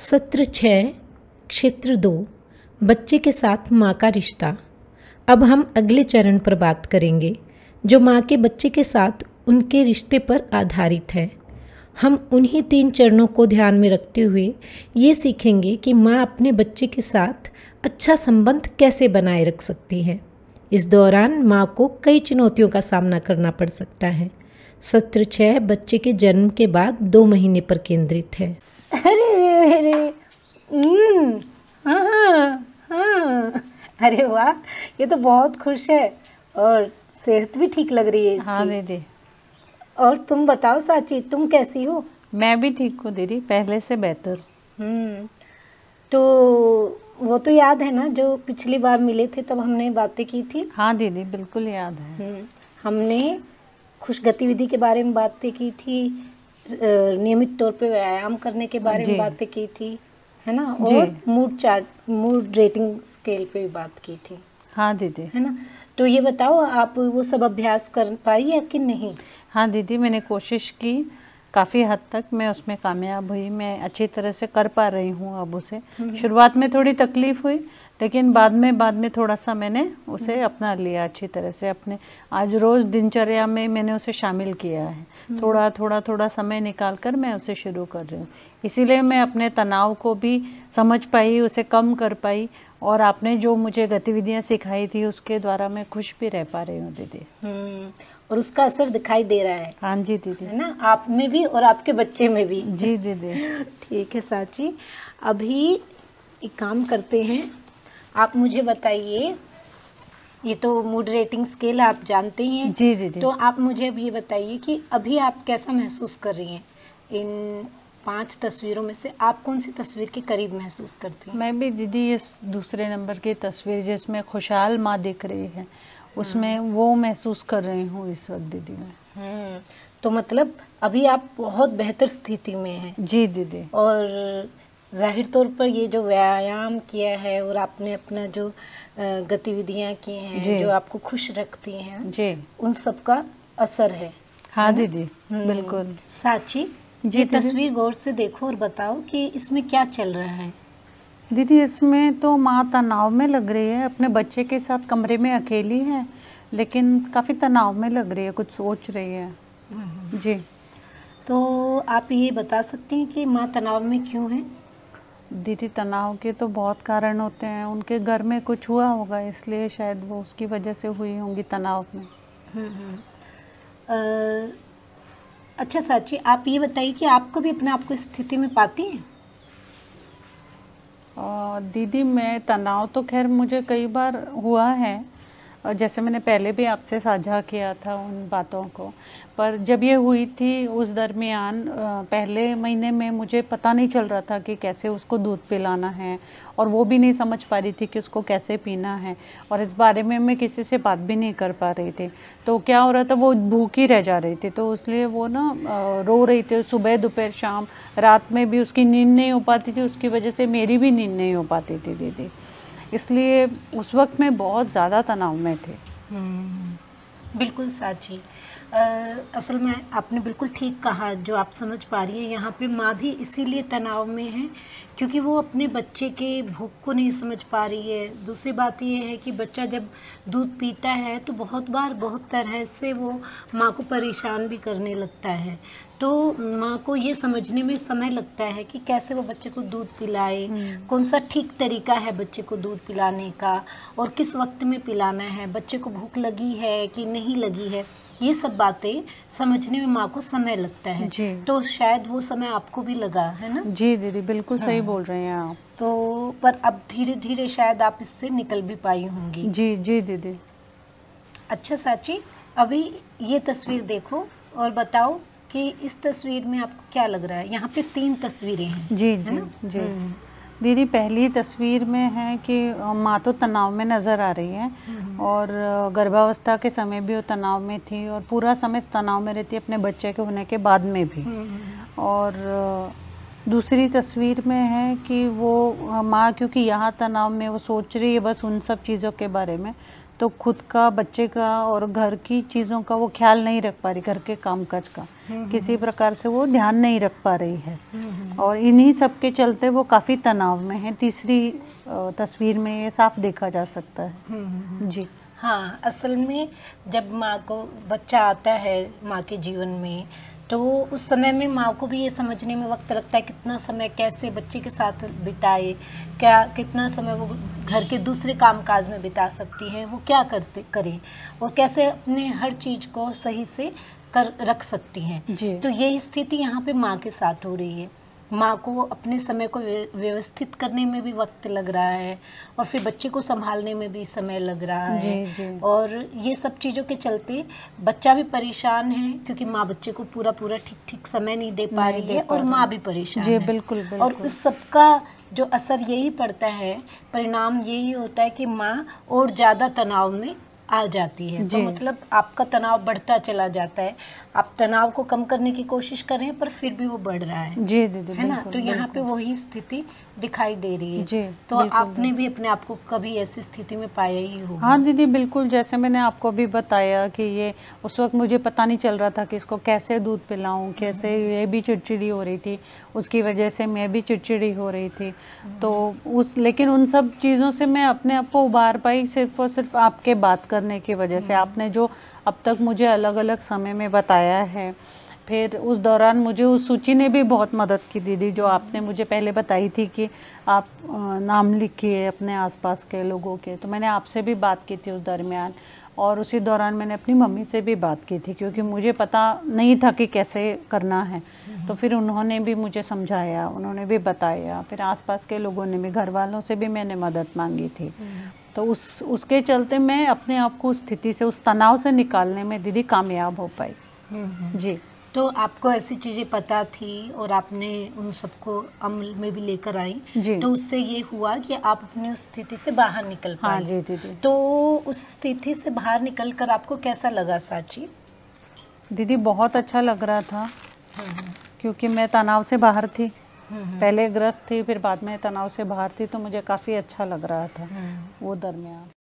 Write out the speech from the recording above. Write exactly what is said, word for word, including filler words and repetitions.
सत्र छः, क्षेत्र दो, बच्चे के साथ माँ का रिश्ता। अब हम अगले चरण पर बात करेंगे जो माँ के बच्चे के साथ उनके रिश्ते पर आधारित है। हम उन्हीं तीन चरणों को ध्यान में रखते हुए ये सीखेंगे कि माँ अपने बच्चे के साथ अच्छा संबंध कैसे बनाए रख सकती है। इस दौरान माँ को कई चुनौतियों का सामना करना पड़ सकता है। सत्र छः बच्चे के जन्म के बाद दो महीने पर केंद्रित है। अरे अरे हम्म, हाँ हाँ, अरे वाह, ये तो बहुत खुश है और सेहत भी ठीक लग रही है इसकी। हाँ दीदी। और तुम बताओ साची, तुम कैसी हो? मैं भी ठीक हूँ दीदी, पहले से बेहतर। हम्म, तो वो तो याद है ना जो पिछली बार मिले थे तब हमने बातें की थी? हाँ दीदी, बिल्कुल याद है। हम्म, हमने खुश गतिविधि के बारे में बातें की थी, नियमित तौर पे व्यायाम करने के बारे में बातें की थी, है ना, और mood chart, mood rating scale पे भी बात की थी। हाँ दीदी। है ना, तो ये बताओ आप वो सब अभ्यास कर पाई या कि नहीं? हाँ दीदी, मैंने कोशिश की, काफ़ी हद तक मैं उसमें कामयाब हुई। मैं अच्छी तरह से कर पा रही हूँ अब उसे। शुरुआत में थोड़ी तकलीफ हुई, लेकिन बाद में बाद में थोड़ा सा मैंने उसे अपना लिया अच्छी तरह से। अपने आज रोज़ दिनचर्या में मैंने उसे शामिल किया है। थोड़ा थोड़ा थोड़ा समय निकाल कर मैं उसे शुरू कर रही हूँ। इसीलिए मैं अपने तनाव को भी समझ पाई, उसे कम कर पाई, और आपने जो मुझे गतिविधियाँ सिखाई थी उसके द्वारा मैं खुश भी रह पा रही हूँ दीदी। हम्म, और उसका असर दिखाई दे रहा है। हाँ जी दीदी। है ना, आप में भी और आपके बच्चे में भी। जी दीदी। ठीक है साची, अभी एक काम करते हैं, आप मुझे बताइए, ये तो मूड रेटिंग स्केल आप जानते ही हैं। जी दीदी। तो आप मुझे अब ये बताइए कि अभी आप कैसा महसूस कर रही हैं? इन पांच तस्वीरों में से आप कौन सी तस्वीर के करीब महसूस करती हैं? मैं भी दीदी इस दूसरे नंबर की तस्वीर जिसमें खुशहाल माँ दिख रही है उसमें वो महसूस कर रही हूँ इस वक्त दीदी में। हम्म, तो मतलब अभी आप बहुत बेहतर स्थिति में हैं। जी दीदी। और जाहिर तौर पर ये जो व्यायाम किया है और आपने अपना जो गतिविधियां की हैं जो आपको खुश रखती हैं जी, उन सब का असर है। हाँ दीदी, बिल्कुल। साची, ये तस्वीर गौर से देखो और बताओ कि इसमें क्या चल रहा है। दीदी, इसमें तो माँ तनाव में लग रही है, अपने बच्चे के साथ कमरे में अकेली है, लेकिन काफ़ी तनाव में लग रही है, कुछ सोच रही है। जी, तो आप ये बता सकती हैं कि माँ तनाव में क्यों है? दीदी, तनाव के तो बहुत कारण होते हैं, उनके घर में कुछ हुआ होगा इसलिए शायद वो उसकी वजह से हुई होंगी तनाव में। आ, अच्छा साची, आप ये बताइए कि आपको भी अपने आप को इस स्थिति में पाती हैं? दीदी, मैं तनाव तो खैर मुझे कई बार हुआ है, और जैसे मैंने पहले भी आपसे साझा किया था उन बातों को, पर जब ये हुई थी उस दरमियान पहले महीने में मुझे पता नहीं चल रहा था कि कैसे उसको दूध पिलाना है, और वो भी नहीं समझ पा रही थी कि उसको कैसे पीना है, और इस बारे में मैं किसी से बात भी नहीं कर पा रही थी। तो क्या हो रहा था, वो भूखी रह जा रही थी, तो इसलिए वो ना रो रही थी, सुबह दोपहर शाम, रात में भी उसकी नींद नहीं हो पाती थी, उसकी वजह से मेरी भी नींद नहीं हो पाती थी दीदी। इसलिए उस वक्त मैं बहुत ज़्यादा तनाव में थी। बिल्कुल साची, असल में आपने बिल्कुल ठीक कहा, जो आप समझ पा रही हैं, यहाँ पे माँ भी इसीलिए तनाव में है क्योंकि वो अपने बच्चे के भूख को नहीं समझ पा रही है। दूसरी बात ये है कि बच्चा जब दूध पीता है तो बहुत बार बहुत तरह से वो माँ को परेशान भी करने लगता है, तो माँ को ये समझने में समय लगता है कि कैसे वो बच्चे को दूध पिलाए, कौन सा ठीक तरीका है बच्चे को दूध पिलाने का, और किस वक्त में पिलाना है, बच्चे को भूख लगी है कि नहीं लगी है, ये सब बातें समझने में माँ को समय लगता है। तो शायद वो समय आपको भी लगा है ना? जी दीदी, बिल्कुल हाँ। सही बोल रहे हैं आप। तो पर अब धीरे धीरे शायद आप इससे निकल भी पाई होंगी। जी जी दीदी। अच्छा साची, अभी ये तस्वीर देखो और बताओ कि इस तस्वीर में आपको क्या लग रहा है? यहाँ पे तीन तस्वीरें हैं। जी जी जी दीदी, पहली तस्वीर में है कि माँ तो तनाव में नज़र आ रही है, और गर्भावस्था के समय भी वो तनाव में थी, और पूरा समय तनाव में रहती है अपने बच्चे के होने के बाद में भी। और दूसरी तस्वीर में है कि वो माँ क्योंकि यहाँ तनाव में वो सोच रही है बस उन सब चीज़ों के बारे में, तो खुद का, बच्चे का और घर की चीज़ों का वो ख्याल नहीं रख पा रही, घर के कामकाज का किसी प्रकार से वो ध्यान नहीं रख पा रही है। और इन्हीं सब के चलते वो काफ़ी तनाव में है। तीसरी तस्वीर में ये साफ देखा जा सकता है। जी हाँ, असल में जब माँ को बच्चा आता है माँ के जीवन में, तो उस समय में माँ को भी ये समझने में वक्त लगता है कितना समय कैसे बच्चे के साथ बिताए, क्या कितना समय वो घर के दूसरे कामकाज में बिता सकती है, वो क्या करते करे, वो कैसे अपने हर चीज़ को सही से कर रख सकती हैं। तो यही स्थिति यहाँ पे माँ के साथ हो रही है। माँ को अपने समय को व्यवस्थित करने में भी वक्त लग रहा है और फिर बच्चे को संभालने में भी समय लग रहा है। जी, जी। और ये सब चीज़ों के चलते बच्चा भी परेशान है क्योंकि माँ बच्चे को पूरा पूरा ठीक ठीक समय नहीं दे पा रही है और माँ भी परेशान है। बिल्कुल, बिल्कुल। और उस सबका जो असर यही पड़ता है, परिणाम यही होता है कि माँ और ज़्यादा तनाव में आ जाती है। तो मतलब आपका तनाव बढ़ता चला जाता है। आप तनाव को कम करने की कोशिश कर रहे हैं पर फिर भी वो बढ़ रहा है। जी दीदी, है ना? तो यहाँ पे वही स्थिति दिखाई दे रही है। जी, तो आपने भी अपने आप को कभी ऐसी स्थिति में पाया ही होगा। हाँ दीदी बिल्कुल, जैसे मैंने आपको भी बताया कि ये उस वक्त मुझे पता नहीं चल रहा था कि इसको कैसे दूध पिलाऊं, कैसे, ये भी चिड़चिड़ी हो रही थी, उसकी वजह से मैं भी चिड़चिड़ी हो रही थी। तो उस लेकिन उन सब चीज़ों से मैं अपने आप को उबार पाई सिर्फ और सिर्फ आपके बात करने की वजह से। आपने जो अब तक मुझे अलग अलग समय में बताया है, फिर उस दौरान मुझे उस सूची ने भी बहुत मदद की दीदी, जो आपने मुझे पहले बताई थी कि आप नाम लिखिए अपने आसपास के लोगों के। तो मैंने आपसे भी बात की थी उस दरमियान, और उसी दौरान मैंने अपनी मम्मी से भी बात की थी क्योंकि मुझे पता नहीं था कि कैसे करना है। तो फिर उन्होंने भी मुझे समझाया, उन्होंने भी बताया, फिर आसपास के लोगों ने भी, घर वालों से भी मैंने मदद मांगी थी। तो उस उसके चलते मैं अपने आप को उस स्थिति से, उस तनाव से निकालने में दीदी कामयाब हो पाई। जी। तो आपको ऐसी चीज़ें पता थी और आपने उन सबको अमल में भी लेकर आई, तो उससे ये हुआ कि आप अपनी उस स्थिति से बाहर निकल पाए। हाँ जी दीदी। तो उस स्थिति से बाहर निकलकर आपको कैसा लगा साची? दीदी बहुत अच्छा लग रहा था क्योंकि मैं तनाव से बाहर थी, पहले ग्रस्त थी, फिर बाद में तनाव से बाहर थी, तो मुझे काफ़ी अच्छा लग रहा था वो दरमियान।